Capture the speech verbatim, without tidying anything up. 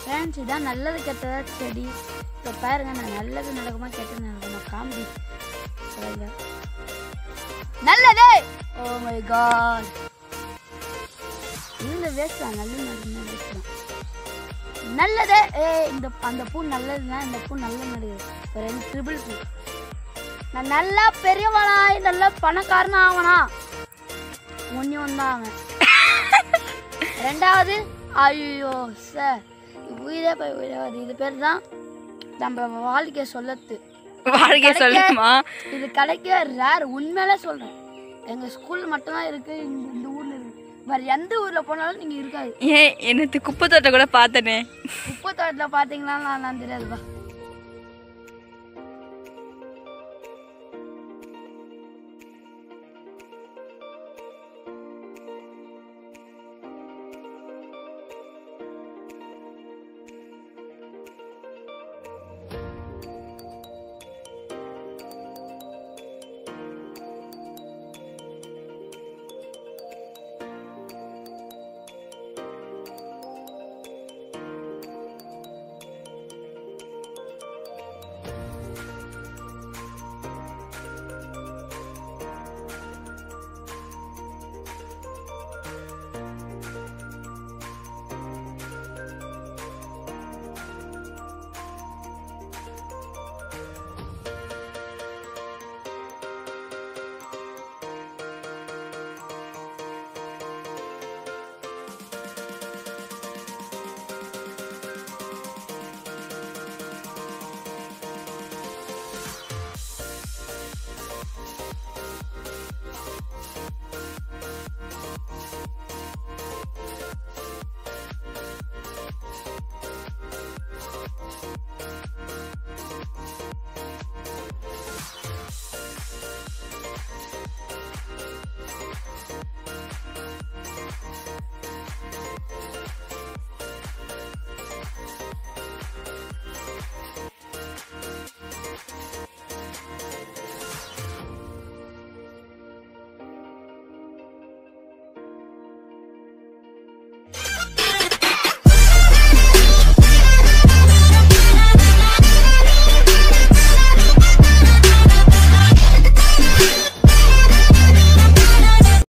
Friends இதான் நல்லது கெட்டதா செடி. இப்போ பாருங்க நான் நல்லது நடக்குமா கெட்டது நடக்குமா காமெடி சொல்லுங்க. நல்லதே. Oh my god. இந்த வேஸ்ட் தான் நல்லது நடக்குமா வேஸ்ட் தான். நல்லதே. ஏ இந்த அந்த பூ நல்லதுன்னா இந்த பூ நல்லது நடக்குது. இப்போ ரெண்டு ட்ரிபிள் பூ. நான் நல்லா பெரியவனாய் நல்லா பணக்காரனா ஆவனா ஒன்னே ஒன்றுதான் அவன். ரெண்டாவது ஐயோ சார் உயிரே போய் உயிராது. இது பேர் தான் நம்ம வாழ்க்கை சொல்லத்து. வாழ்க்கை சொல்லுமா? இது கிடைக்க ரேர். உண்மையிலே சொல்கிறேன். எங்கள் ஸ்கூல் மட்டும்தான் இருக்குது. இந்த ஊரில் இருக்குது. வேறு எந்த ஊரில் போனாலும் நீங்கள் இருக்காது. ஏன் என்னத்து குப்பை தோட்டம் கூட பார்த்தனே. குப்பை தோட்டத்தில் பார்த்தீங்களா நான் தெரியாதுப்பா.